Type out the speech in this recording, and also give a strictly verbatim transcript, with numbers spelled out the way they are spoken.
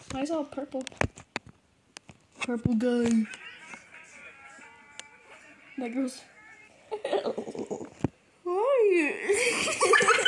I saw a purple. Purple guy. That goes. Why?